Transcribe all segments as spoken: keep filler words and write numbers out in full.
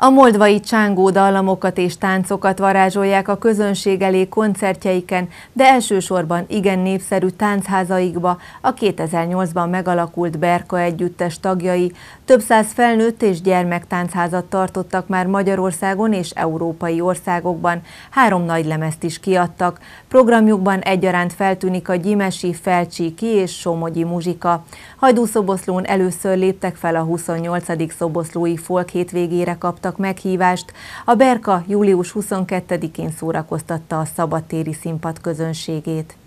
A moldvai csángó dallamokat és táncokat varázsolják a közönség elé koncertjeiken, de elsősorban igen népszerű táncházaikba a kétezer-nyolcban megalakult Berka együttes tagjai. Több száz felnőtt és gyermektáncházat tartottak már Magyarországon és európai országokban. Három nagylemezt is kiadtak. Programjukban egyaránt feltűnik a gyimesi, felcsíki és somogyi muzsika. Hajdúszoboszlón először léptek fel a huszonnyolcadik szoboszlói folk hétvégére kaptak meghívást. A Berka július huszonkettedikén szórakoztatta a szabadtéri színpad közönségét.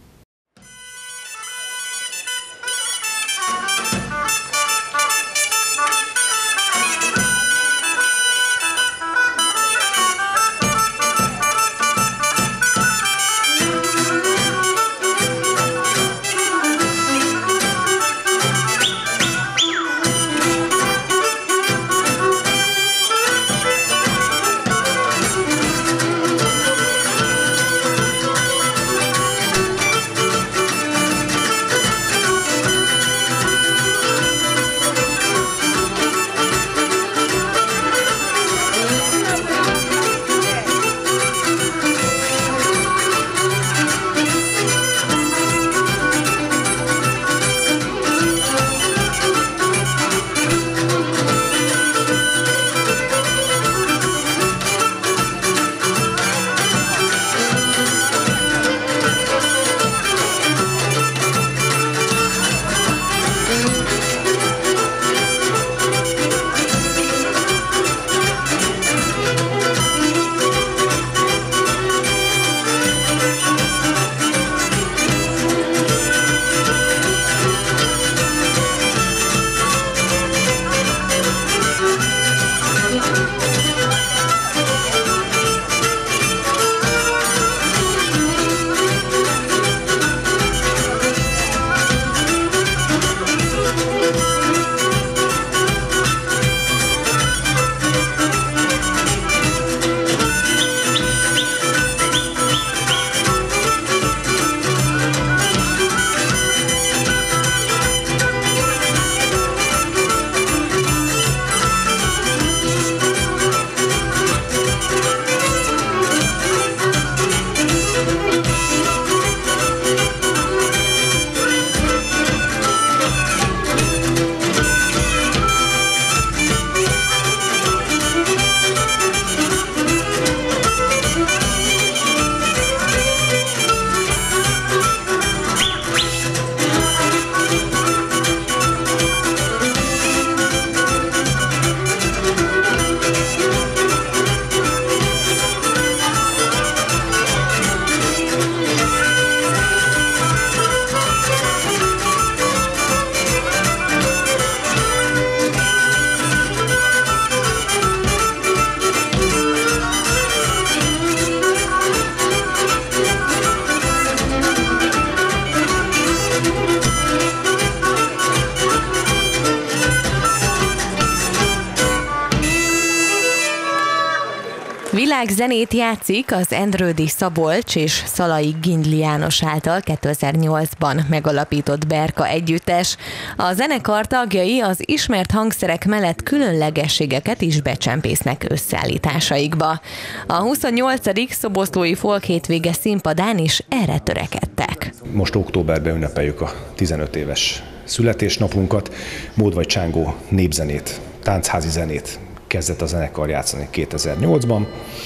Világzenét játszik az Endrődi Szabolcs és Szalai Gindli János által kétezer-nyolcban megalapított Berka együttes. A zenekar tagjai az ismert hangszerek mellett különlegességeket is becsempésznek összeállításaikba. A huszonnyolcadik szoboszlói folk hétvége színpadán is erre törekedtek. Most októberben ünnepeljük a tizenöt éves születésnapunkat. Moldvai csángó népzenét, táncházi zenét kezdett a zenekar játszani kétezer-nyolcban,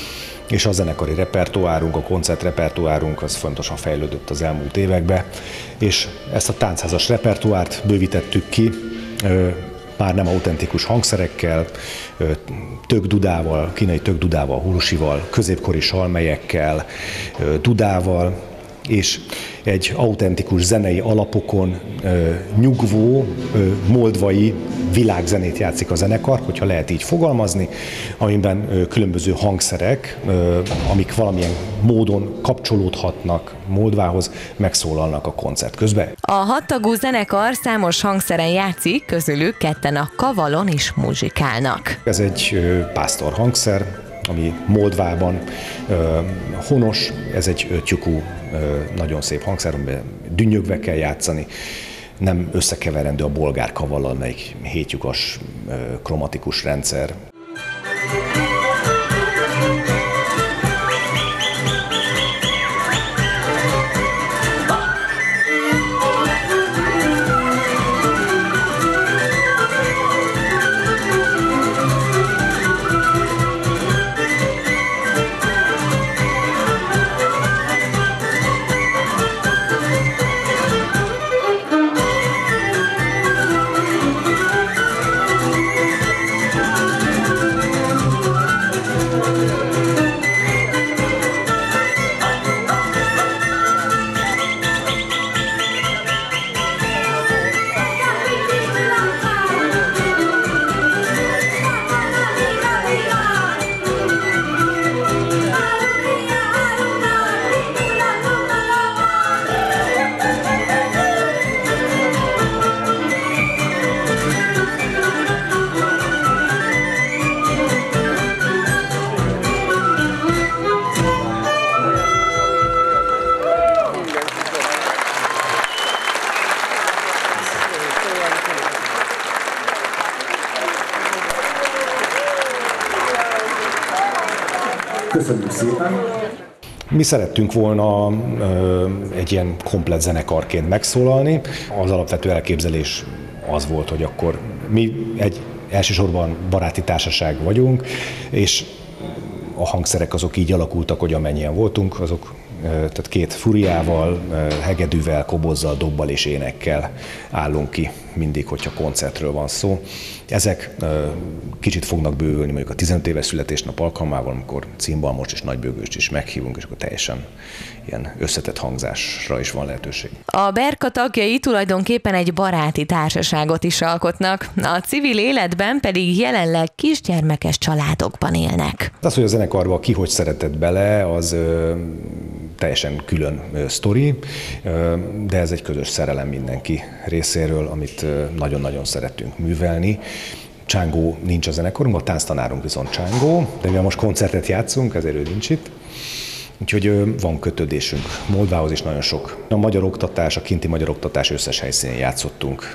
és a zenekari repertoárunk, a koncertrepertoárunk az fontosan fejlődött az elmúlt években, és ezt a táncházas repertoárt bővítettük ki, már nem autentikus hangszerekkel, tökdudával, kínai tökdudával, hurusival, középkori salmelyekkel, dudával, és egy autentikus zenei alapokon nyugvó, moldvai világzenét játszik a zenekar, hogyha lehet így fogalmazni, amiben különböző hangszerek, amik valamilyen módon kapcsolódhatnak Moldvához, megszólalnak a koncert közben. A hattagú zenekar számos hangszeren játszik, közülük ketten a kavalon is muzsikálnak. Ez egy pásztor hangszer, ami Moldvában ö, honos, ez egy tyukú, ö, nagyon szép hangszer, amiben dünnyögve kell játszani, nem összekeverendő a bolgár kavallal, melyik hétlyukas, ö, kromatikus rendszer. Köszönjük szépen! Mi szerettünk volna ö, egy ilyen komplett zenekarként megszólalni. Az alapvető elképzelés az volt, hogy akkor mi egy elsősorban baráti társaság vagyunk, és a hangszerek azok így alakultak, hogy amennyien voltunk, azok tehát két furiával, hegedűvel, kobozzal, dobbal és énekkel állunk ki mindig, hogyha koncertről van szó. Ezek kicsit fognak bővülni mondjuk a tizenöt éves születésnap alkalmával, amikor cimbalmost és nagybőgőst is meghívunk, és akkor teljesen ilyen összetett hangzásra is van lehetőség. A Berka tagjai tulajdonképpen egy baráti társaságot is alkotnak, a civil életben pedig jelenleg kisgyermekes családokban élnek. Az, hogy a zenekarba ki hogy szeretett bele, az ö, teljesen külön ö, sztori, ö, de ez egy közös szerelem mindenki részéről, amit ö, nagyon-nagyon szeretünk művelni. Csángó nincs a zenekarunkban, a tánctanárunk viszont Csángó, de mivel most koncertet játszunk, ezért ő nincs itt. Úgyhogy van kötődésünk Moldvához is nagyon sok. A magyar oktatás, a kinti magyar oktatás összes helyszínén játszottunk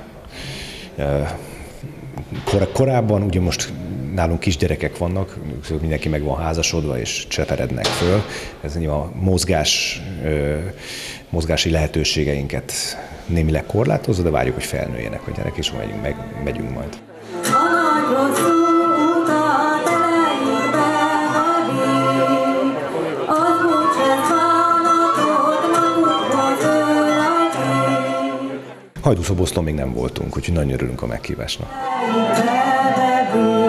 Kor- korábban, ugye most nálunk kisgyerekek vannak, mindenki meg van házasodva és cseperednek föl. Ez a mozgás, mozgási lehetőségeinket némileg korlátozza, de várjuk, hogy felnőjenek a gyerekek, és megyünk, meg, megyünk majd. Hajdúszoboszlón még nem voltunk, úgyhogy nagyon örülünk a meghívásnak.